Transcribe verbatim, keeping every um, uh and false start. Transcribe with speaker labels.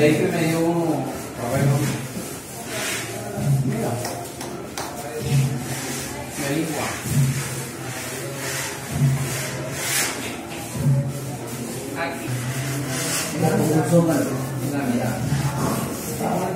Speaker 1: David me dio uno. A ver, no. Mira. Me dijo. Aquí. Mira cómo son las. Mira, mira.